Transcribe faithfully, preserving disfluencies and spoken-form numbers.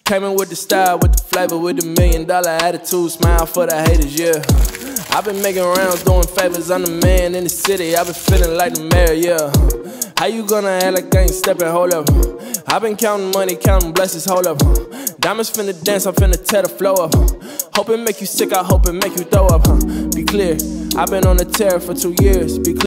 Came in with the style, with the flavor, with the million dollar attitude, smile for the haters, yeah. I've been making rounds, doing favors, I'm the man in the city, I've been feeling like the mayor, yeah. How you gonna act like I ain't stepping, hold up? I've been counting money, counting blessings, hold up. Diamonds finna dance, I'm finna tear the flow up. Hope it make you sick, I hope it make you throw up. Be clear, I've been on the tear for two years, be clear.